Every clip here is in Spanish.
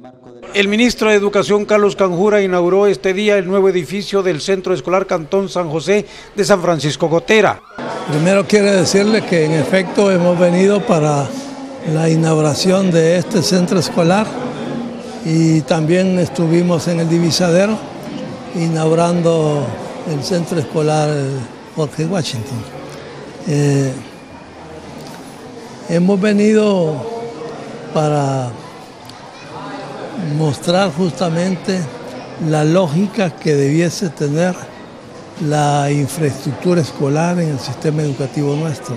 El ministro de Educación, Carlos Canjura, inauguró este día el nuevo edificio del Centro Escolar Cantón San José de San Francisco Gotera. Primero quiero decirle que en efecto hemos venido para la inauguración de este centro escolar y también estuvimos en el Divisadero inaugurando el centro escolar Jorge Washington. Hemos venido para mostrar justamente la lógica que debiese tener la infraestructura escolar en el sistema educativo nuestro.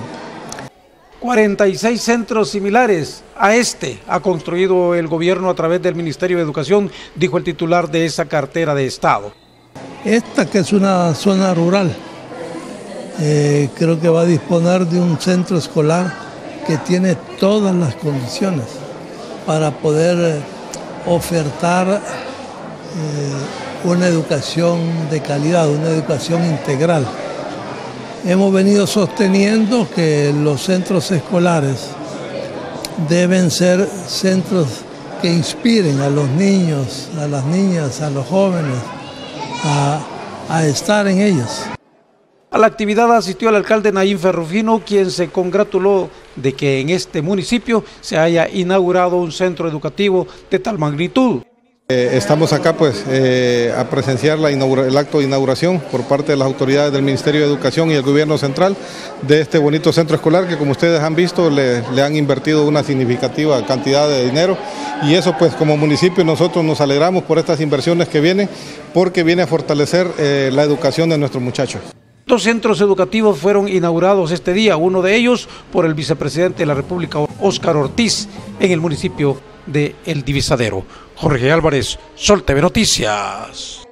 46 centros similares a este ha construido el gobierno a través del Ministerio de Educación, dijo el titular de esa cartera de Estado. Esta, que es una zona rural, creo que va a disponer de un centro escolar que tiene todas las condiciones para poder ofertar una educación de calidad, una educación integral. Hemos venido sosteniendo que los centros escolares deben ser centros que inspiren a los niños, a las niñas, a los jóvenes a estar en ellos. A la actividad asistió el alcalde Naim Ferrufino, quien se congratuló de que en este municipio se haya inaugurado un centro educativo de tal magnitud. Estamos acá a presenciar el acto de inauguración por parte de las autoridades del Ministerio de Educación y el Gobierno Central de este bonito centro escolar que, como ustedes han visto, le han invertido una significativa cantidad de dinero, y eso como municipio nosotros nos alegramos por estas inversiones que vienen, porque viene a fortalecer la educación de nuestros muchachos. 2 centros educativos fueron inaugurados este día, uno de ellos por el vicepresidente de la República, Óscar Ortiz, en el municipio de El Divisadero. Jorge Álvarez, Sol TV Noticias.